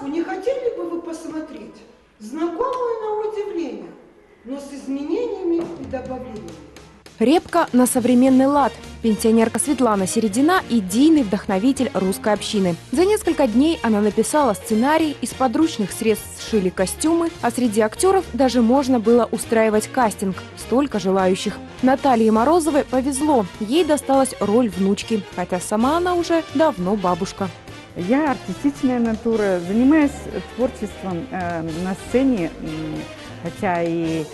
сказку не хотели бы вы посмотреть? Знакомую на удивление, но с изменениями и добавлениями. Репка на современный лад. Пенсионерка Светлана Середина – идейный вдохновитель русской общины. За несколько дней она написала сценарий, из подручных средств сшили костюмы, а среди актеров даже можно было устраивать кастинг. Столько желающих. Наталье Морозовой повезло. Ей досталась роль внучки, хотя сама она уже давно бабушка. Я артистичная натура, занимаюсь творчеством на сцене, хотя и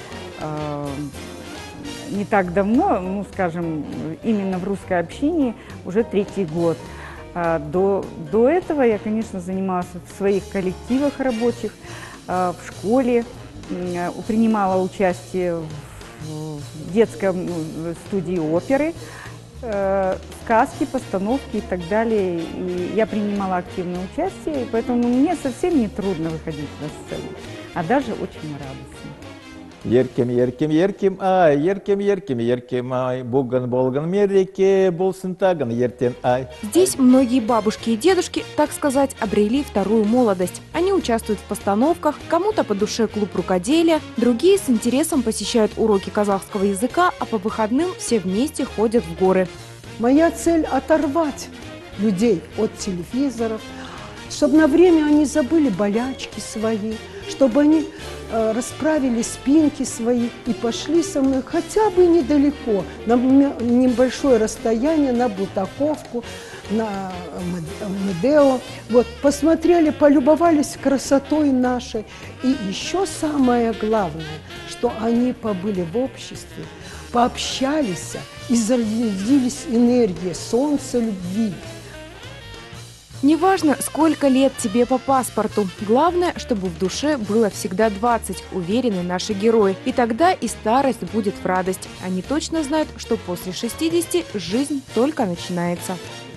не так давно, ну, скажем, именно в русской общине уже 3-й год. До этого я, конечно, занималась в своих коллективах рабочих, в школе, принимала участие в детской студии оперы, сказки, постановки и так далее. И я принимала активное участие, и поэтому мне совсем не трудно выходить на сцену, а даже очень радостно. Еркем, еркем, еркем, ай, еркем, еркем, еркем, ай, буган, болган, мереке, болсын таган, ертен, ай. Здесь многие бабушки и дедушки, так сказать, обрели вторую молодость. Они участвуют в постановках, кому-то по душе клуб рукоделия, другие с интересом посещают уроки казахского языка, а по выходным все вместе ходят в горы. Моя цель – оторвать людей от телевизоров, чтобы на время они забыли болячки свои, чтобы они расправили спинки свои и пошли со мной хотя бы недалеко, на небольшое расстояние, на Бутаковку, на Медео. Вот, посмотрели, полюбовались красотой нашей. И еще самое главное, что они побыли в обществе, пообщались и зарядились энергией солнца любви. Неважно, сколько лет тебе по паспорту. Главное, чтобы в душе было всегда 20, уверены наши герои. И тогда и старость будет в радость. Они точно знают, что после 60 жизнь только начинается.